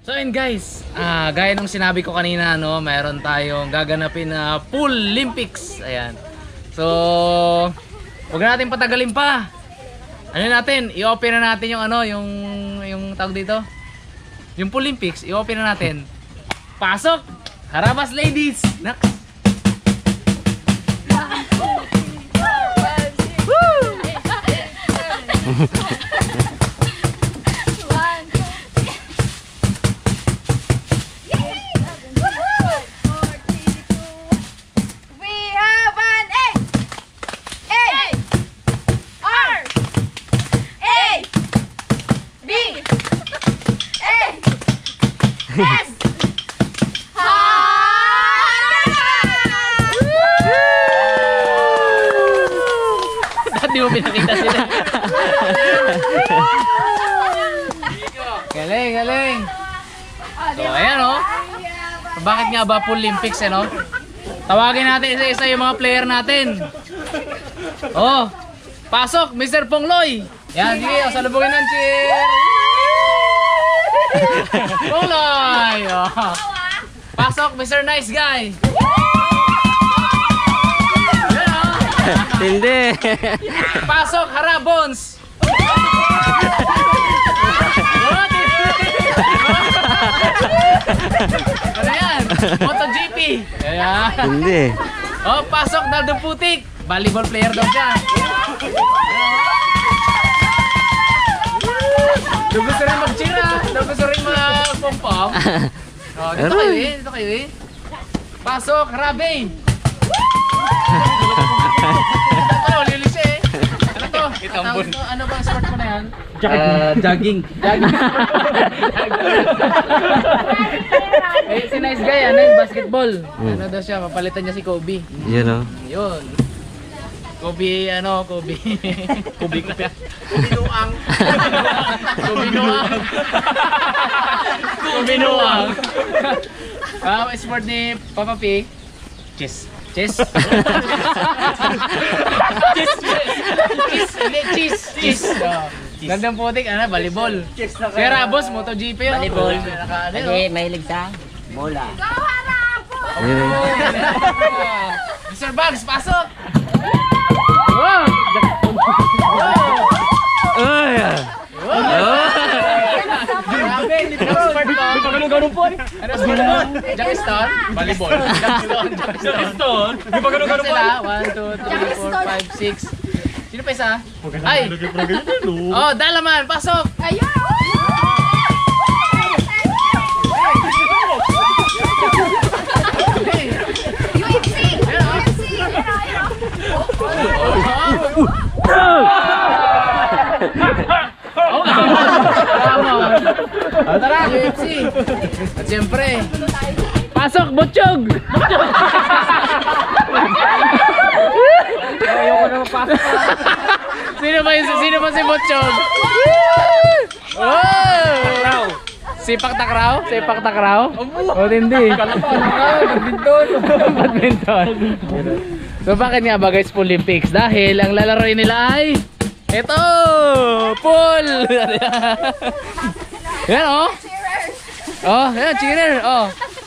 So and guys, gaya nung sinabi ko kanina, no, mayroon tayong gaganapin na Pool Olympics. Ayan. So, huwag natin patagalin pa. Ano natin, i-open na natin yung ano, yung tawag dito. Yung Pool Olympics, i-open na natin. Pasok! Harabas ladies! Next! Di mo pinakita sila. Galing, galing. So, ayan o. Bakit nga ba Pool Olympics, no? Tawagin natin isa-isa yung mga player natin. Oh, pasok, Mr. Pongloy. Yan, sige, salubungin ng cheer. Pongloy. Oh. Pasok, Mr. Nice Guy. Hindi. Pasok, Harabons. Ano yan? MotoGP. Ayan. Hindi. Oh, pasok, Daldo Putik. Volleyball player daw siya. Daw gusto rin mag-cheer, daw gusto rin mag-pompong. Oh, dito kayo eh, dito kayo eh. Pasok, Harabe. Ano, lilis eh. Ano to? Ano bang sport mo na yan? Jogging. Eh, si Nice Guy, ano yung basketball. Ano daw siya, papalitan niya si Kobe. Yun o. Yun. Kobe, ano, Kobe. Kobe Nuang. Kobe Nuang. Kobe Nuang. Sport ni Papa P. Chess. Chess. Chess. Gandang putik, ano, volleyball. Si Rabos, MotoGP yun. Volleyball. Kasi mahilig sa bola. Mr. Bugs, pasok! Wow! Ay! Grabe, hindi pa sport ko. Hindi pa ganun-ganun po. Ano sport ko? Jackiston? Volleyball. Jackiston? Hindi pa ganun-ganun po. 1, 2, 3, 4, 5, 6. Sino pa isa? Ay! Oh, Dalaman, pasok! Ayun! Tara, UFC. At siyempre, pasok, Butchog! Ayoko na mapasok. Sino ba si Butchog? Oh! Sipak takraw? Sipak takraw? O hindi. Badminton. So bakit nga ba guys Pool Olympics? Dahil ang lalaroin nila ay ito! Pool! Yan oh! Oh, yan, cheerer! Oh!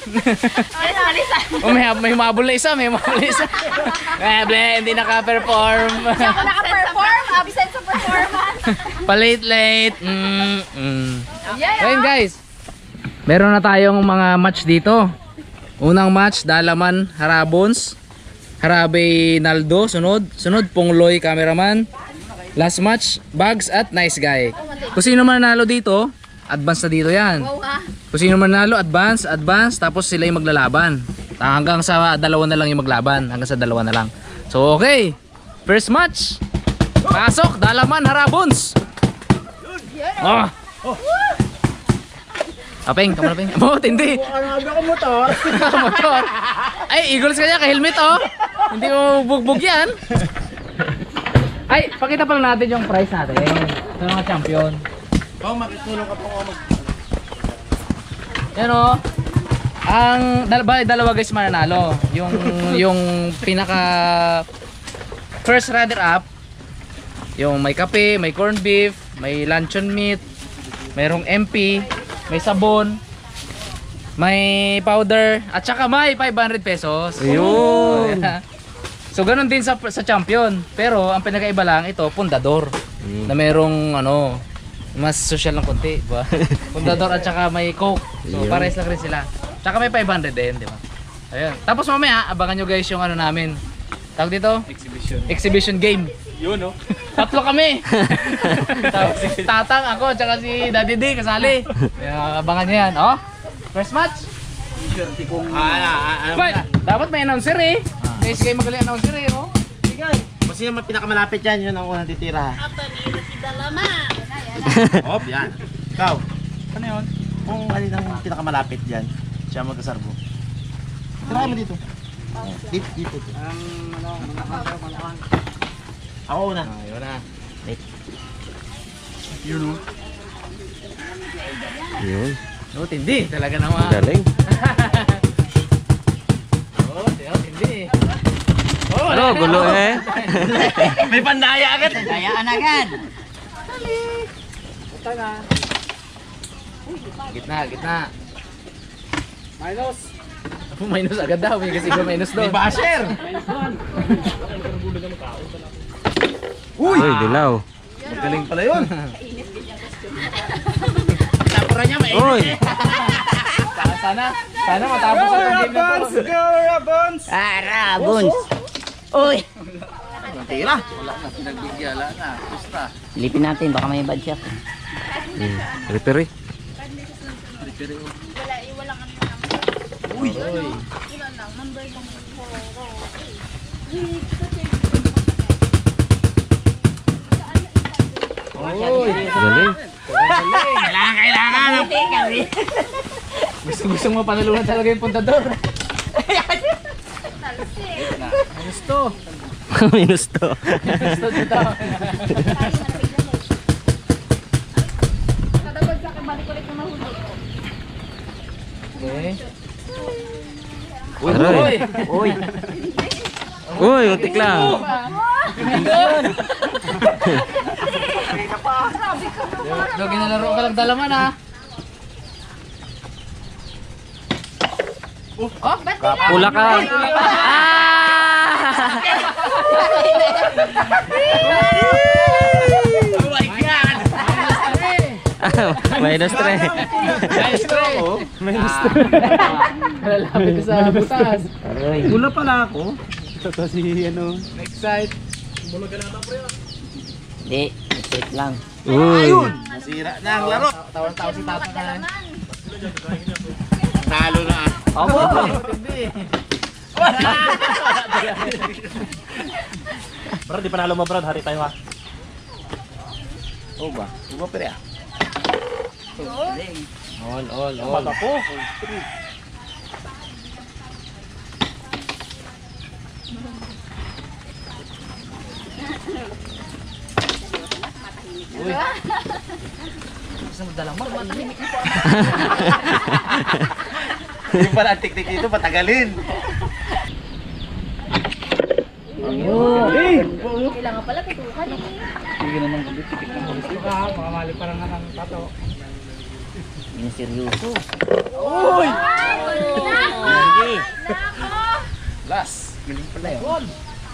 Oh, may humabol na isa, may humabol na isa. Hindi naka-perform. Hindi ako naka-perform, absent sa performance. Palate-late. So yun guys, meron na tayong mga match dito. Unang match, Dalaman, Harabons, Harabe, Naldo, sunod Pongloy, cameraman. Last match, Bugs at Nice Guy. Kung sino man nanalo dito, advance na dito yan. Kung sino man nanalo, advance, tapos sila yung maglalaban. Hanggang sa dalawa na lang yung maglaban. Hanggang sa dalawa na lang. So okay, first match. Pasok, Dalaman, Harabons. Oh. Apeng, kamu apeng. Oh, tindi. Ano motor? Motor. Ay, Eagles kanya ka-helmet oh. Hindi mo bugbog yan. Ay, pakita pa lang natin yung prize natin. Ito mga champion. Oh, makitulong ka po ako Yan oh. Ang dalawa guys mananalo. Yung pinaka first runner up, yung may kape, may corned beef, may luncheon meat, mayroong MP, may sabon, may powder, at saka may 500 pesos. Ayun. So ganun din sa champion. Pero ang pinakaiba lang ito, pundador. Na merong ano, mas social ng konti, diba? Pundador at saka may coke. So pares lang rin sila. Tsaka may 500 din, di ba? Ayun. Tapos mamaya, abangan nyo guys yung ano namin. Tawag dito? Exhibition game. Yun, no? Tatlo kami. Tapos si Tatang, ako, tsaka si Daddy D kasali. Kaya abangan nyo yan. Oh, first match. Dapat may announcer eh. Guys, kayo magaling announcer eh. Oh. Kung sino man pinakamalapit yan, yun ang unang titira. Hop, yan. Ikaw, ano yun? Kung alin ang pinakamalapit dyan, siya magkasarbo. Tirahin mo dito. Dito. Ako una. Ayun na. Yun. No, tindi. Talaga naman. Galing. Oh, tindi. Oh, Ano, gulo eh. May pandaya agad. Dayaan agad. Gitna. Minus agad daw. May kasi minus doon. May basher. Uy, dilaw. Galing pala yun. Tapura niya mainit. Uy. Sana matapos ang game na to. Rabons. Uy. Tira. Pinagbigyan na. Pusta. Lipin natin, baka may bad shot. Referee. Galing. Kailangan. Gusto mo panalunan talaga yung puntador. Gusto. Minus to. Gusto dito. Kadabag sa akin, balik ulit na mahuli. Okay. Aray. Uy, untik lang. Do ginalaro ka lang dalaman ha. Oh, ba't Pula ka. Oh my God. Minus 3. Nice try. Lalapit ka sa butas. Gula pala ako. Next side. Hindi, straight lang. Uy. Nasira na ang laro. Tawa-tawa si Tata na. Talo na. Brad, di panalo mo, Brad. Hari tayo ha. Oh ba? Diba pere ah? All. Mata po. Yung pala ang teknik dito, patagalin. Kailangan pala tutukan eh. Mamali parang ng tato. Yung seryoso. Last. Galing pala yun.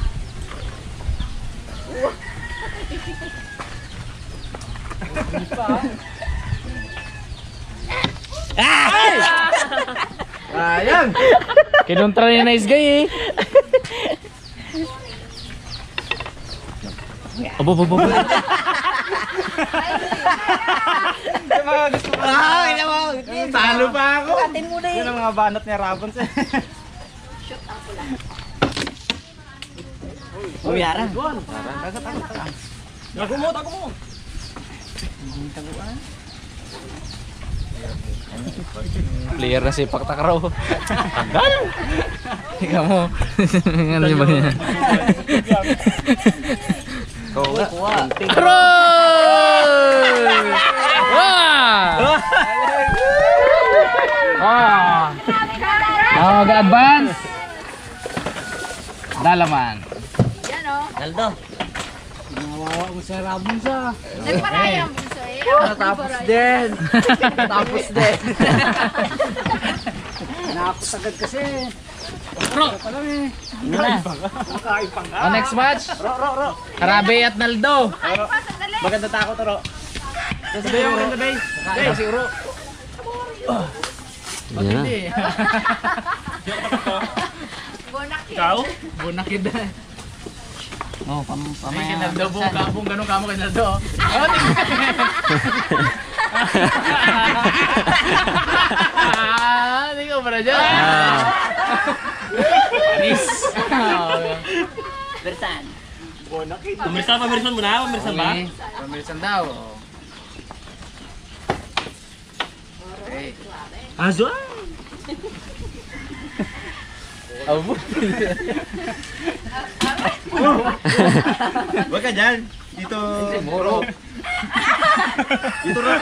Ayan. Kinontra ni Nice Guy eh. Abo. Talo pa ako. Atin mo na Yun ang mga banat niya Rabons eh. Umiyara. Tago mo. Player na si Pak Takraw. Tagal. Ikaw mo. Ano yung bagay niya? Takraw! Wow! Mag-advance. Dalaman. Yan o. Daldo. Nawawa mo sa Rabons ah. Nagparayang biso eh. Tapos din. Nakakot agad kasi. Ro! Yun na. Next match. Ro. Harabe at Naldo. Maganda takot, Ro. Sabay yung rin, sabay. Kaya si Uro. Yan na. Hindi. Ikaw? Bunakid na. Oh, Ay, pamaya. kay Naldo po. Kapong ganun kamo kay Naldo. Oh, hindi ko para dyan. Panis. Bersan. Pamirisan mo na? Pamirisan ba? Okay. Pamilisan daw. Okay. Aso? Abo. Huwag ka dyan. Dito. Muro. Dito, Ro.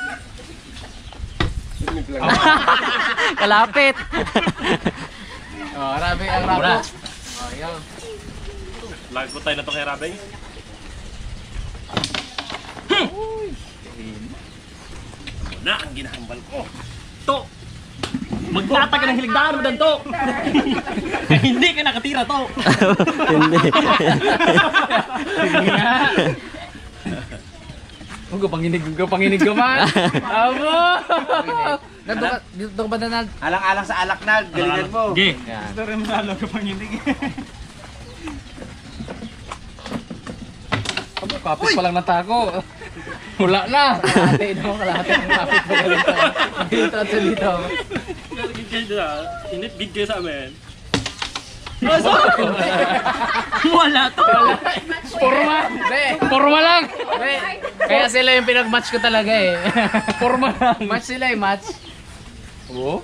Kalapit. Oh, harabe ang rabo. Oh, yun. Lagi ko tayo na ito kay Rabay. Na ang ginahambal ko. To! Magtata ka ng hiligdaan mo dan to! Hindi ka nakatira to! Hindi. Sige nga. Huwag ka panginig ka man. Abo! Dito ka ba na Alang-alang sa alak na. Galingan mo. Ge! yan. Ito rin manalo ka panginig. Abo, kapit pa lang natako. Wala na. Kalahati no, kalahati ng kapit pa galing tayo. Dito at dito. Init big kayo sa amin. Wala to. Forma! Forma lang! Kaya sila yung pinag-match ko talaga eh. Forma lang. Match sila eh, match. Oo?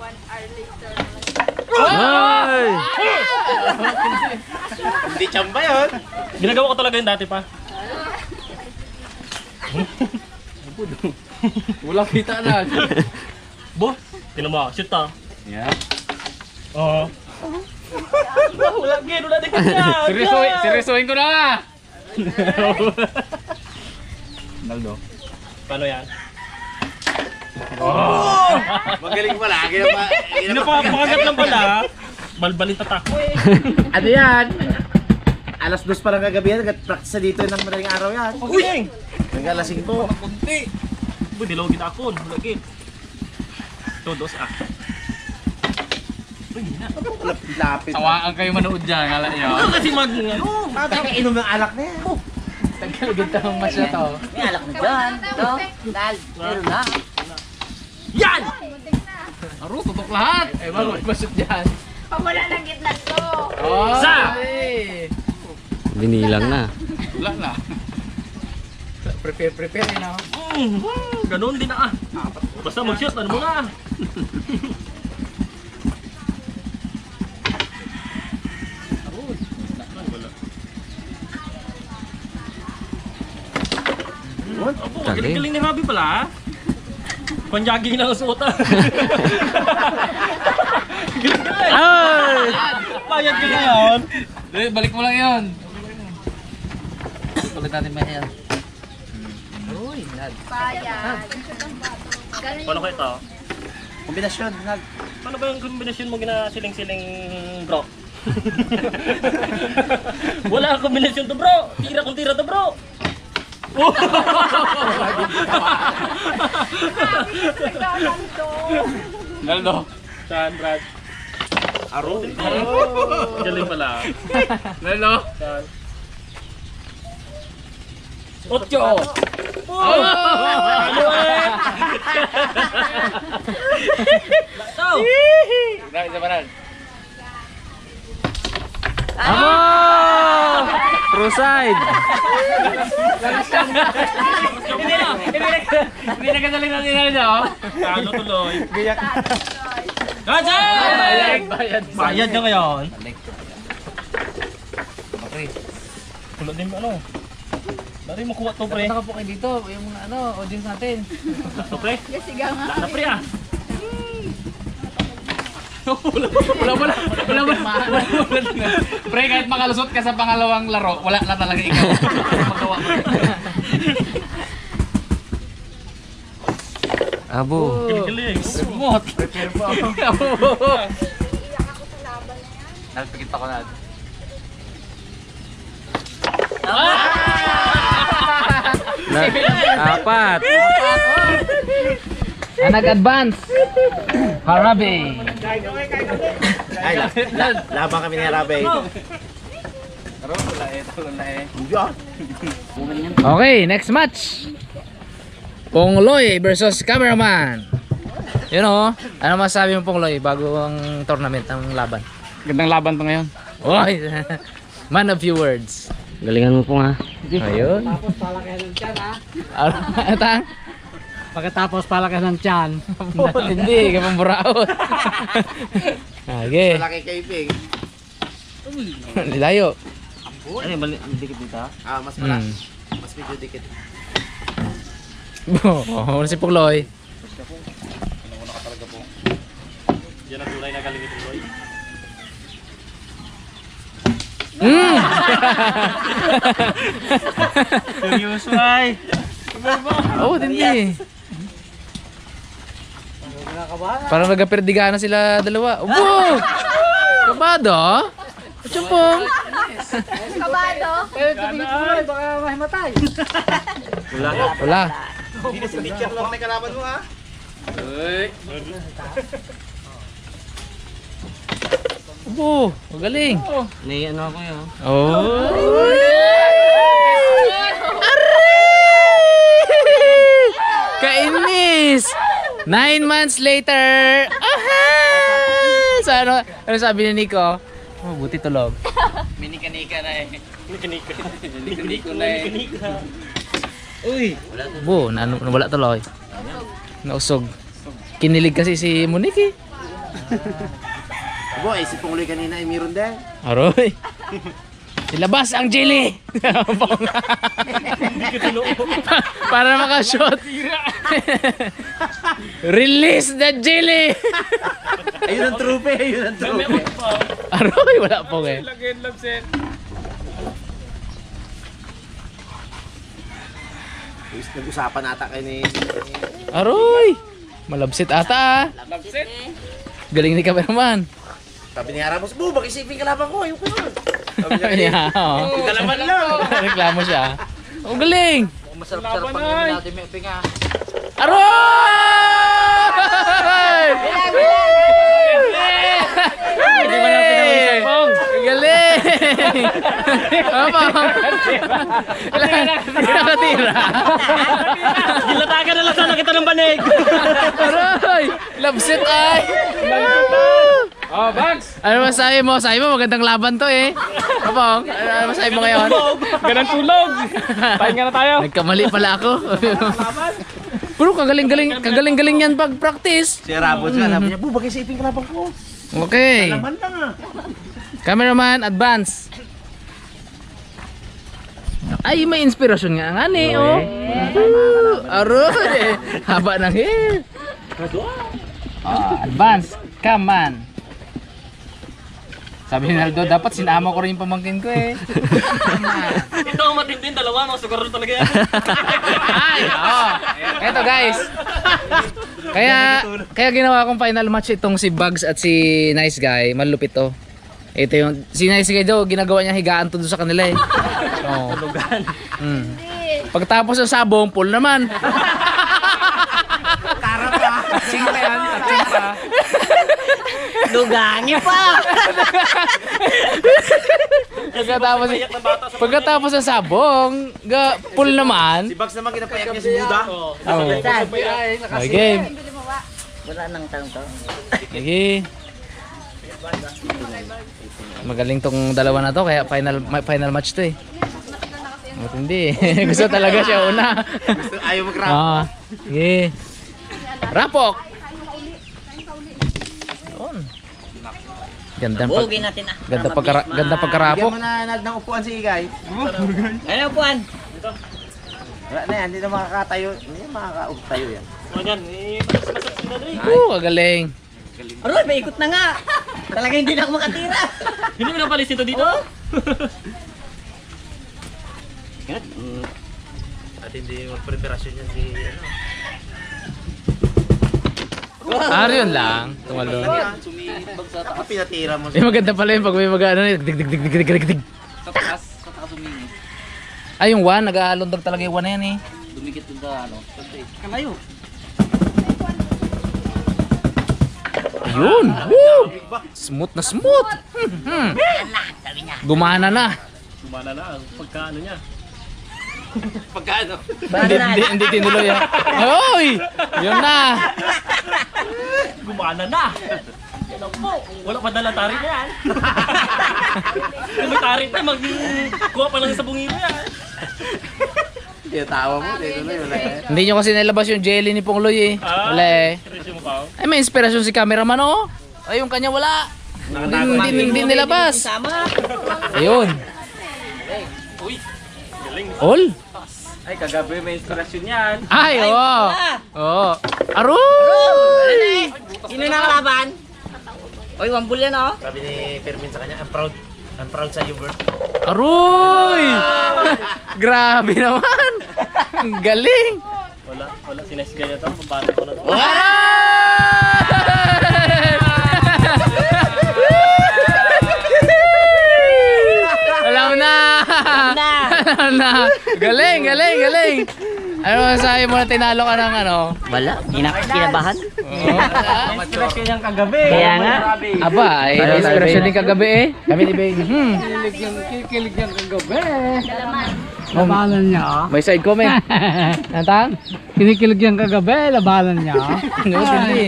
Ay! Hindi chamba yun. Ginagawa ko talaga yung dati pa. Wala kita na. Bo! Tinan mo, shoot to. Yeah. Oo. Wala gino na din kanya! Seryosohin ko na! Naldo. Paano yan? Magaling pala. Pinapakagat lang pala. Balbalin tatak ko eh. Ano yan? Alas 2 pa lang kagabi yan. Nag-practice dito ng madaling araw yan. Uy! Nag-alasing to. Kunti! Bu, dilaw kita ako. Lagi. Todos ah. Lapit. Tawaan kayo manood dyan, kala nyo. Ano kasi mag... Ano? Inom ng alak na yan. Tagkalagid tayong match na to. May alak na dyan. Ito. Dal. Meron na. Yan! Aro, tutok lahat. Eh, mag-shoot dyan. Pamula ng gitna to. Oh, Sa! eh. Binilang na. Wala na. Prepare yun ako. Ganun din ah. Basta mag-shoot, ano mo na. Opo, Galing. galing ni Robby pala. Panjaging na ang suot ah. Ay! Payag ka ngayon. Balik mo lang yun. Ulit natin ba yan? Uy, nad. Bayan. Galing. Paano ko ito? Kombinasyon. Paano ba yung kombinasyon mo siling-siling bro? Wala kang kombinasyon to bro. Tira kung tira to bro. Naldo. Saan Brad? Aro? Galing pala. Naldo. Saan? Otyo! Oh! Ano eh? Ito! Grabe sa banal. Abo! True side! Hindi na kadali natin Naldo. Ano tuloy? Gayak. Gaja! Bayad. Bayad na ngayon. Okay. Tulad din ano? Dari mo kuha to pre. Punta ka po kayo dito. Yung ano, audience natin. To pre? Sigaw nga. Lak na pre ah. Wala. Pre, kahit makalusot ka sa pangalawang laro, wala na talaga ikaw. Magawa mo. Abo. Galing. Smooth. Prepare pa ako. Nagpikit ako na. Apat. Nag-advance. Harabe. Ay, laban kami ni Harabe. Okay, next match. Pongloy versus cameraman. Yun o. Ano masasabi mo Pongloy bago ang tournament, ang laban? Gandang laban to ngayon. Oy. Man of few words. Galingan mo po ha. Ayun. Tapos palaki ng tiyan ha. Ata? Pagkatapos palaki ng tiyan. Hindi, kapang buraot. Okay. Malaki kay Ping. Layo. Ano yung dikit dito? Mas malaki. Hmm. Mas medyo dikit. Oh, si Pongloy. Yan ang tulay na galing ito, Loy. Mm. Seryoso ay. Oh, hindi. Parang nagkaperdigana sila dalawa. Ubo! Kabado? Chumpong. Kabado. Baka mahimatay. Wala. Hindi na si teacher lang may kalaban mo ha. Ubo, magaling. May ano ako yun. Oh. Kainis! 9 months later. Aha! So ano sabi ni Nico? Oh, buti tulog. Minikanika na eh. Uy! Bo, wala tuloy. Nausog. Kinilig kasi si Monique. Boy, si Pongloy kanina ay meron din. Aroy. Ilabas ang jelly. Para makashot. Release the jelly. Ayun ang trupe, ayun ang trupe. Aroy, wala po eh. Nag-usapan ata kayo ni... Aroy. Malabsit ata. Malabsit. Galing ni cameraman. Sabi ni Haramos, Bu, bakisipin kalaban ko, ayun ko nun. Sabi niya, Yeah, oh. kalaban lang. Reklamo siya. Ang galing. Masarap-sarap ang natin may pinga. Aroy! Hindi ba natin ang isang pong? Ang galing! Apa? Ilan nakatira? Gilatagan na lang sana kita ng banig. Aroy! Labsit ay! Oh, Bags! Ano masabi mo? Sabi mo magandang laban to eh. Apa? Ano masabi mo ngayon? Ganang tulog. Pahinga na tayo. Nagkamali pala ako. Puro kagaling-galing yan pag practice. Si Haramos nga, sabi niya, Bu, bakisipin kalaban ko. Okay. Kalaban lang ah. Cameraman, advance. Ay, may inspirasyon nga nga ni, oh. Aroy! Haba ng hair. Advance. Come man. Sabi ni Naldo, dapat sinama ko rin yung pamangkin ko eh. Ito ang matindin, dalawa, no? Sugar talaga yan. Ay, oo. Eto guys. Kaya ginawa kong final match itong si Bugs at si Nice Guy. Malupit to. Ito yung, si Nice Guy daw, ginagawa niya higaan to doon sa kanila eh. Oo. Pagtapos ng sabong, pool naman. Touching pa yan, touching pa. Lugangi pa! Pagkatapos ng sabong, pool naman. Si Bugs naman kinapayak niya si Buda. Oh. Okay. Wala nang tanong to. Sige. Magaling tong dalawa na to, kaya final match to eh. Matindi. Gusto talaga siya una. Ayaw mag-rap. Sige. Rapok. Ganda natin ah. ganda pagkarapok. Bigyan mo na ng upuan si Igay. Ano puan? Wala na yan, hindi na makakatayo. Hindi makakatayo yan. Ganyan, masarap sila doon. Galing. Aroy, may ikot na nga. Talaga hindi na ako makatira. Hindi mo napalis ito dito? At hindi magpreparasyon yan si... Yun lang. Tumalon. Ako pinatira mo. Maganda pala yung pag may mag-ano. Dig. Sa taas umingit. Ay, yung 1. Nag-aalundag talaga yung 1 na yan eh. Dumikit doon sa ano. Kalayo. Ayun. Woo! Smooth na smooth. Gumana na. Gumana na ang pagkaano niya. Pagkano? Hindi tinuloy yan. Oy! Yun na. Gumana na. Yan po. Wala pa dala tarik yan. Kung may tarik na, magkuha pa lang sa bungiro yan. Tawa mo, tinuloy wala eh. Hindi nyo kasi nilabas yung jelly ni Pongloy eh. Wala eh. Seryoso mo pa ako? Ay, may inspirasyon si cameraman oh. Ay, yung kanya wala. Hindi nilabas. Sama. Ayun. Uy, galing. All? Ay, kagabi may inspirasyon yan. Ay, oo. wala. Oo. Aroy! Sino na kalaban? Oy, wambul yan oh. Sabi ni Fermin sa kanya, I'm proud sa you, Bert. Aroy! Grabe naman. Ang galing. Wala. Sinesgay na ito. Pabasa ko na ito. Alam na. Alam na. Galing. Ano masasabi mo na tinalo ka ng ano? Wala, kinabahan. Inspirasyon yung kagabi. Kaya nga. Aba, ay inspirasyon din kagabi eh. Kami ni Beng. Kikilig yung kagabi. Labanan niya. May side comment. Nantang? Kinikilig yung kagabi, labanan niya. Hindi.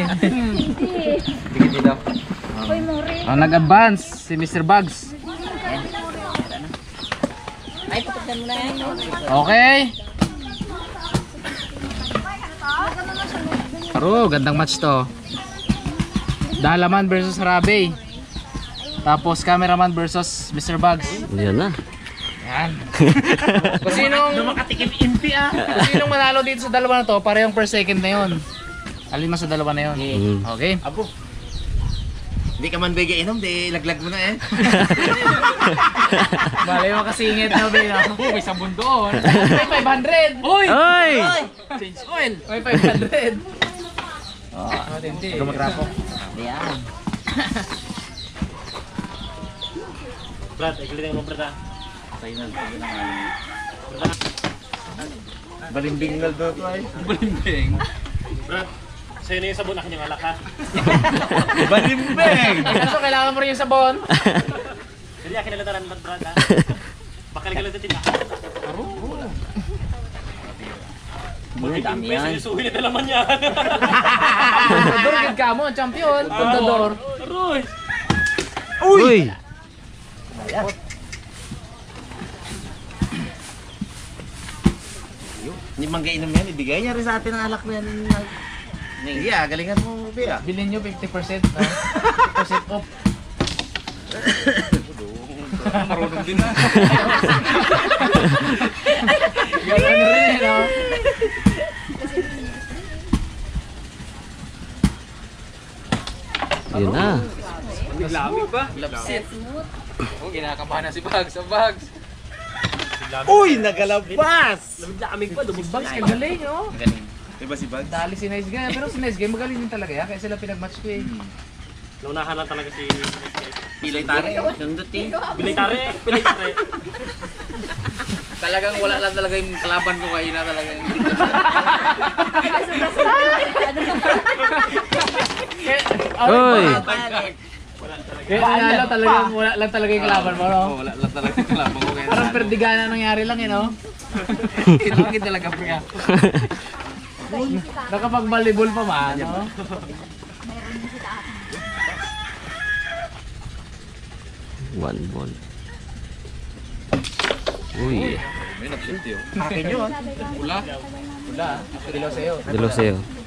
Uy, Mori. Oh, nag-advance si Mr. Bugs. Ay, pupuntan mo na yan. Okay. Pero gandang match to. Dalaman versus Harabe. Tapos cameraman versus Mr. Bugs. Yan na. Yan. Kung sinong Makatikim impi ah. kung sinong manalo dito sa dalawa na to, parehong per second na yun. Alin mas sa dalawa na yun. Okay. Abo. Hindi ka man bigay inom, di laglag mo na eh. Malay mo kasingit na ba? May sabon doon. May 500. Uy! Oy! Change oil. May 500. Oh, hindi. Gumagrapo. Yan. Brad, ikilitin mo, Brad. Balimbingal daw to ay. Brad, sa'yo na yung sabon, akin yung alak ha. Balimbing! Kaso kailangan mo rin yung sabon. Hindi, akin nalataran, Brad ha. Bakal ka lang sa tindahan. Dami yan. Susuhin na naman yan. Contador, gid ka mo, champion. Contador. Aroy! Uy! Hindi man inom yan, ibigay niya rin sa atin ang alak na yan. Sige ah, galingan mo, Bea. Bilhin nyo 50%. 50% off. Marunong din na. Gano'n rin, no? Yun na. Naglamig ba? Oh, kinakabahan na si Bugs. Ang Bugs. Uy, nagalabas! Lamig pa, Si Bugs, kagaling, no? Galing. Diba si Bugs? Dali si Nice Guy. Pero si Nice Guy, magaling din talaga yan. Kaya sila pinag-match ko eh. Naunahan lang talaga si... Pilay tari. Nandot eh. Pilay-tare. Talagang wala lang talaga yung kalaban ko kayo na talaga. Uy! Kaya nanalo talagang wala lang talaga yung kalaban mo, no? Wala lang talaga yung kalaban ko kaya. Parang perdigana nangyari lang, eh, no? Kinukid talaga pre. Nakapag-volleyball pa man, no? One ball. Uy. Akin yun. Wala. Dilaw sa'yo. Dalo sa'yo.